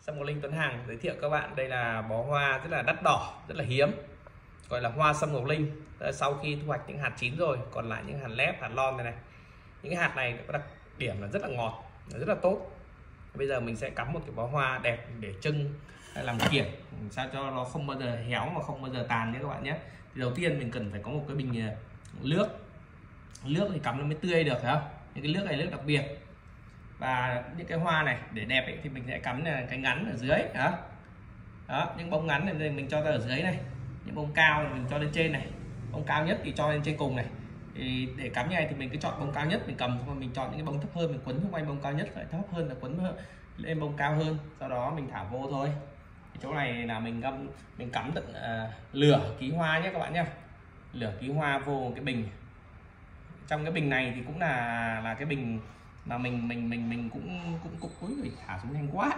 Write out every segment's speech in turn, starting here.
Sâm Ngọc Linh Tuấn Hằng giới thiệu các bạn đây là bó hoa rất là đắt đỏ, rất là hiếm, gọi là hoa Sâm Ngọc Linh. Sau khi thu hoạch những hạt chín rồi, còn lại những hạt lép, hạt lon này này, những cái hạt này có đặc điểm là rất là ngọt, rất là tốt. Bây giờ mình sẽ cắm một cái bó hoa đẹp để trưng hay làm kiểng sao cho nó không bao giờ héo mà không bao giờ tàn nhé các bạn nhé. Thì đầu tiên mình cần phải có một cái bình nước thì cắm nó mới tươi được, phải không? Những cái nước này nước đặc biệt. Và những cái hoa này để đẹp ấy, thì mình sẽ cắm là cái ngắn ở dưới đó, những bông ngắn này mình cho ra ở dưới này, những bông cao thì mình cho lên trên này, bông cao nhất thì cho lên trên cùng này. Thì để cắm như này thì mình cứ chọn bông cao nhất, mình cầm xong mình chọn những cái bông thấp hơn, mình quấn xung quanh bông cao nhất, phải thấp hơn là quấn lên bông cao hơn, sau đó mình thả vô thôi. Thì chỗ này là mình cắm tận lửa ký hoa nhé các bạn nhé, lửa ký hoa vô cái bình. Trong cái bình này thì cũng là cái bình mà mình cũng úi thả xuống nhanh quá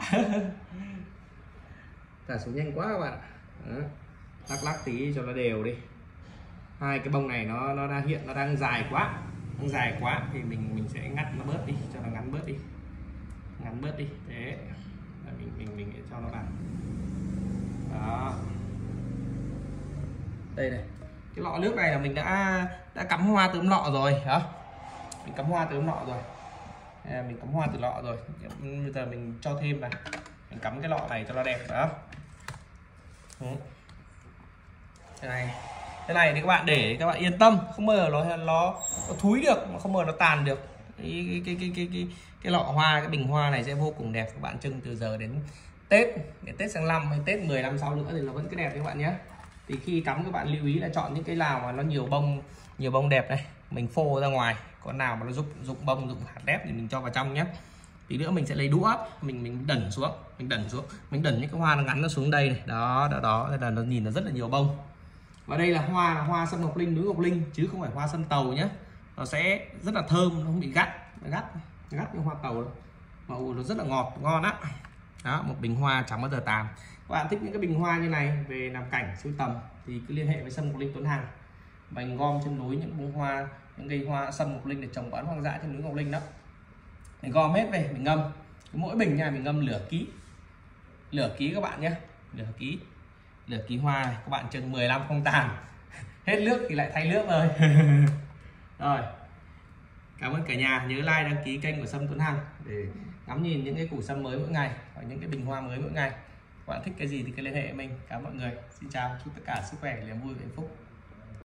thả xuống nhanh quá các bạn. Đó. Lắc tí cho nó đều đi. Hai cái bông này nó đang hiện nó đang dài quá thì mình sẽ ngắt nó bớt đi, cho nó ngắn bớt đi thế là mình cho nó vào đó. Đây này, cái lọ nước này là mình đã cắm hoa từ lọ rồi hả, mình cắm hoa từ lọ rồi, bây giờ mình cho thêm này, mình cắm cái lọ này cho nó đẹp đó. Thế này thì các bạn để các bạn yên tâm, không bao giờ nó thúi được, mà không bao giờ nó tàn được. Cái lọ hoa, cái bình hoa này sẽ vô cùng đẹp, các bạn trưng từ giờ đến Tết, sang năm hay Tết 10 năm sau nữa thì nó vẫn cứ đẹp các bạn nhé. Thì khi cắm các bạn lưu ý là chọn những cái nào mà nó nhiều bông đẹp này, mình phô ra ngoài, con nào mà nó rụng bông, rụng hạt lép thì mình cho vào trong nhé. Tí nữa mình sẽ lấy đũa, mình đẩn xuống, mình đẩn những cái hoa nó ngắn nó xuống đây này, đó đây là nó nhìn nó rất là nhiều bông. Và đây là hoa Sâm Ngọc Linh, núi Ngọc Linh chứ không phải hoa sâm tàu nhé. Nó sẽ rất là thơm, nó không bị gắt như hoa tàu đâu. Màu nó rất là ngọt, ngon á. Đó, một bình hoa chẳng bao giờ tàn. Các bạn thích những cái bình hoa như này về làm cảnh sưu tầm thì cứ liên hệ với Sâm Ngọc Linh Tuấn Hằng. Mình gom trên núi những bông hoa, những cây hoa Sâm Ngọc Linh để trồng bán hoang dã trên núi Ngọc Linh đó. Mình gom hết về, mình ngâm. Mỗi bình nha mình ngâm lửa ký các bạn nhé, lửa ký hoa này, các bạn chừng 10 năm không tàn. Hết nước thì lại thay nước rồi. Rồi, cảm ơn cả nhà, nhớ like đăng ký kênh của Sâm Tuấn Hằng để ngắm nhìn những cái củ sâm mới mỗi ngày và những cái bình hoa mới mỗi ngày. Các bạn thích cái gì thì cứ liên hệ với mình. Cảm ơn mọi người, xin chào, chúc tất cả sức khỏe, niềm vui và hạnh phúc.